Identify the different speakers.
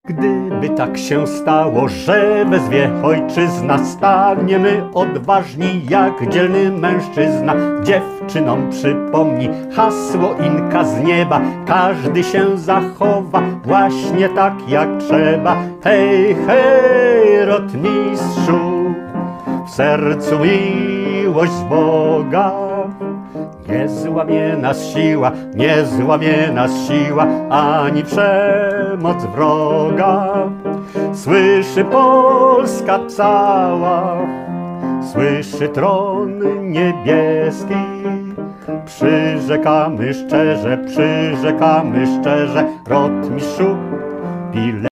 Speaker 1: Gdyby tak się stało, że wezwie ojczyzna, staniemy odważni jak dzielny mężczyzna. Dziewczynom przypomni hasło Inka z nieba, każdy się zachowa właśnie tak jak trzeba. Hej, hej, rotmistrzu, w sercu miłość Boga. Nie złamie nas siła, nie złamie nas siła, ani przemoc wroga. Słyszy Polska cała, słyszy tron niebieski. Przyrzekamy szczerze, rotmistrzu Pilecki.